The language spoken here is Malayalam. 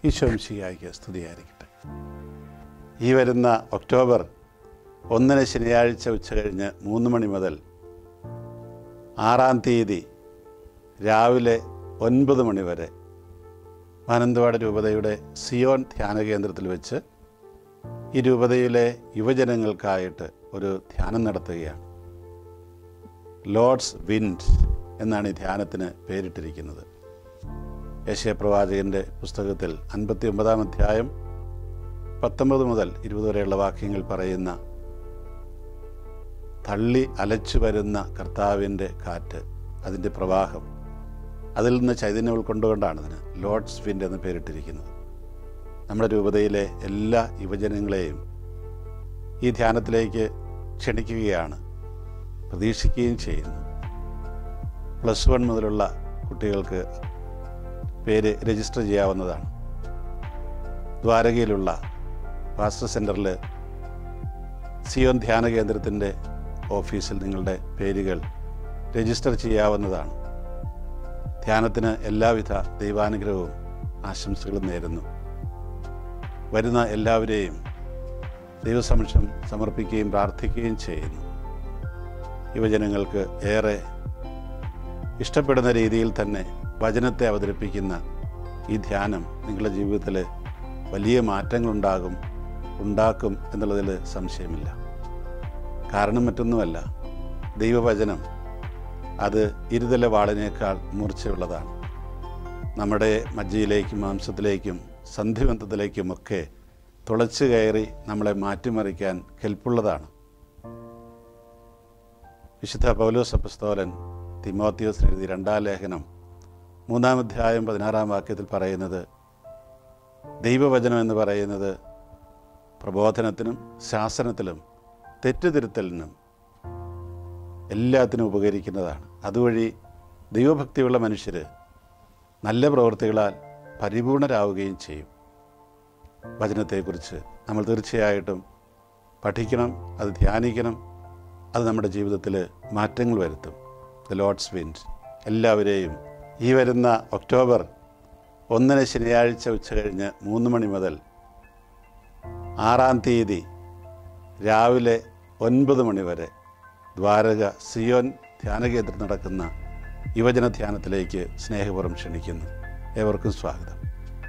ഈശോ മിശിഹായ്ക്ക് സ്തുതിയായിരിക്കട്ടെ. ഈ വരുന്ന ഒക്ടോബർ 1 ശനിയാഴ്ച ഉച്ചകഴിഞ്ഞ് 3 മണി മുതൽ 6 തീയതി രാവിലെ 9 മണി വരെ മാനന്തവാടി രൂപതയുടെ സിയോൻ ധ്യാന കേന്ദ്രത്തിൽ വെച്ച് ഈ രൂപതയിലെ യുവജനങ്ങൾക്കായിട്ട് ഒരു ധ്യാനം നടത്തുകയാണ്. ലോർഡ്സ് വിൻഡ് എന്നാണ് ഈ ധ്യാനത്തിന് പേരിട്ടിരിക്കുന്നത്. യെശയ്യാ പ്രവാചകൻ്റെ പുസ്തകത്തിൽ 59 അധ്യായം 19 മുതൽ 20 വരെയുള്ള വാക്യങ്ങൾ പറയുന്ന തള്ളി അലച്ചു വരുന്ന കർത്താവിൻ്റെ കാറ്റ്, അതിൻ്റെ പ്രവാഹം, അതിൽ നിന്ന് ചൈതന്യം ഉൾക്കൊണ്ടുകൊണ്ടാണ് ഇതിന് ലോർഡ്സ് വിൻഡ് എന്ന് പേരിട്ടിരിക്കുന്നത്. നമ്മുടെ രൂപതയിലെ എല്ലാ യുവജനങ്ങളെയും ഈ ധ്യാനത്തിലേക്ക് ക്ഷണിക്കുകയാണ്, പ്രതീക്ഷിക്കുകയും ചെയ്യുന്നു. +1 മുതലുള്ള കുട്ടികൾക്ക് പേര് രജിസ്റ്റർ ചെയ്യാവുന്നതാണ്. ദ്വാരകയിലുള്ള പാസ്റ്റർ സെൻറ്ററിൽ സിയോൻ ധ്യാന കേന്ദ്രത്തിൻ്റെ ഓഫീസിൽ നിങ്ങളുടെ പേരുകൾ രജിസ്റ്റർ ചെയ്യാവുന്നതാണ്. ധ്യാനത്തിന് എല്ലാവിധ ദൈവാനുഗ്രഹവും ആശംസകളും നേരുന്നു. വരുന്ന എല്ലാവരെയും ദൈവസമക്ഷം സമർപ്പിക്കുകയും പ്രാർത്ഥിക്കുകയും ചെയ്യുന്നു. യുവജനങ്ങൾക്ക് ഏറെ ഇഷ്ടപ്പെടുന്ന രീതിയിൽ തന്നെ വചനത്തെ അവതരിപ്പിക്കുന്ന ഈ ധ്യാനം നിങ്ങളുടെ ജീവിതത്തിൽ വലിയ ഉണ്ടാക്കും എന്നുള്ളതിൽ സംശയമില്ല. കാരണം മറ്റൊന്നുമല്ല, ദൈവവചനം അത് ഇരുതല വാളിനേക്കാൾ മൂർച്ചയുള്ളതാണ്. നമ്മുടെ മജ്ജയിലേക്കും മാംസത്തിലേക്കും സന്ധിബന്ധത്തിലേക്കുമൊക്കെ തുളച്ചു കയറി നമ്മളെ മാറ്റിമറിക്കാൻ കെൽപ്പുള്ളതാണ്. വിശുദ്ധ പൗലോസ് അപ്പോസ്തലൻ തിമോത്തിയോസിന് എഴുതിയ 2-ാം ലേഖനം 3-ാം അധ്യായം 16-ാം വാക്യത്തിൽ പറയുന്നത്, ദൈവവചനം എന്ന് പറയുന്നത് പ്രബോധനത്തിനും ശാസനത്തിലും തെറ്റുതിരുത്തലിനും എല്ലാത്തിനും ഉപകരിക്കുന്നതാണ്. അതുവഴി ദൈവഭക്തിയുള്ള മനുഷ്യർ നല്ല പ്രവൃത്തികളാൽ പരിപൂർണരാവുകയും ചെയ്യും. വചനത്തെക്കുറിച്ച് നമ്മൾ തീർച്ചയായിട്ടും പഠിക്കണം, അത് ധ്യാനിക്കണം. അത് നമ്മുടെ ജീവിതത്തിൽ മാറ്റങ്ങൾ വരുത്തും. The lord's wind. എല്ലാവരെയും ഈ വരുന്ന ഒക്ടോബർ 1 ശനിയാഴ്ച ഉച്ചകഴിഞ്ഞ് 3 മണി മുതൽ 6 തീയതി രാവിലെ 9 മണി വരെ ദ്വാരക സിയോൻ ധ്യാനകേന്ദ്രത്തിൽ നടക്കുന്ന യുവജന ധ്യാനത്തിലേക്ക് സ്നേഹപൂർവ്വം ക്ഷണിക്കുന്നു. ഏവർക്കും സ്വാഗതം.